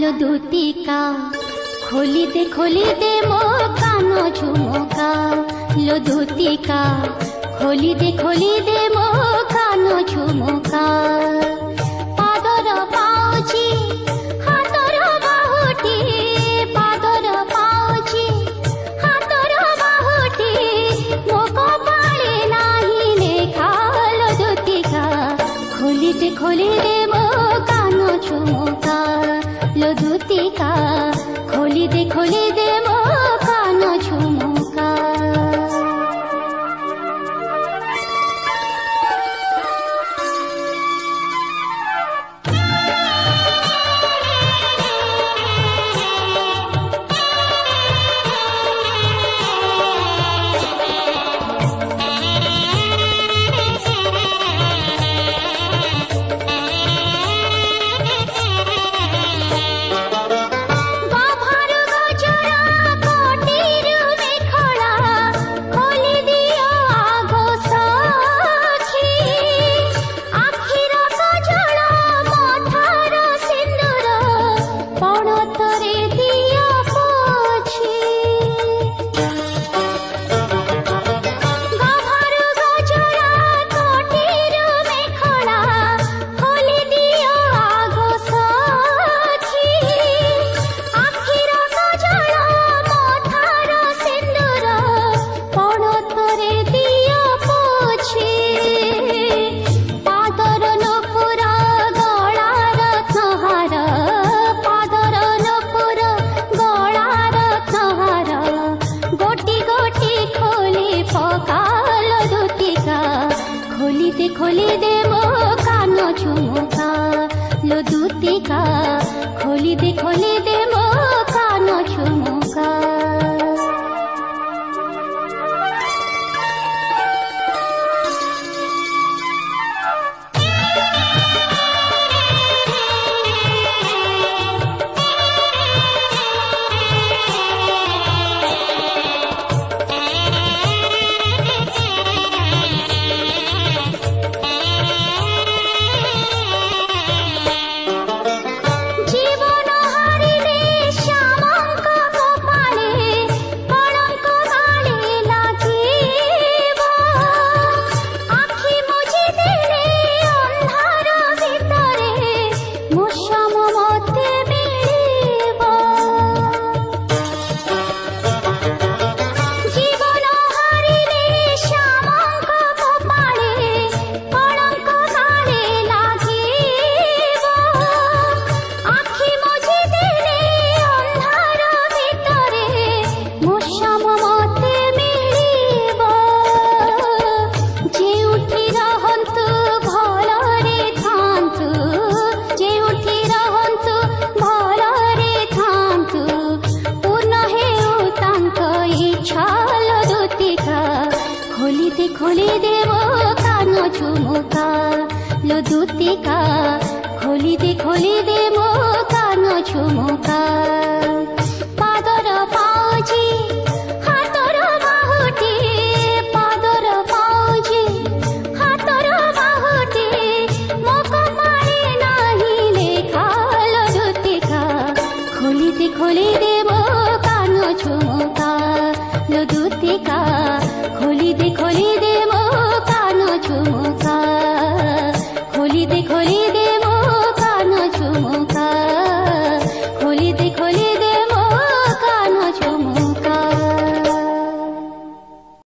लो दूतिका खोली दे मो कानो झुमुका लो दूतिका खोली दे मो कानो झुमुका पादर पाउची हातर बाहुटी पादर पाउची हातर बाहुटी मो कपाळे नाही लेखा लो दूतिका खोली दे मो कानो झुमुका लो दूतिका खोली दे मो कानो झुमुका खोली दे मो कानो झुमुका लो दूतिका खोली दे मो कानो झुमुका खोली दे मो कानो झुमुका लो दूतिका खोली दे मो कानो झुमुका पादर पाउची हातर बाहुटी पादर पाउची हातर बाहुटी मो कपाळे नाही लेखा लो दूतिका खोली दे मो कानो झुमुका लो दूतिका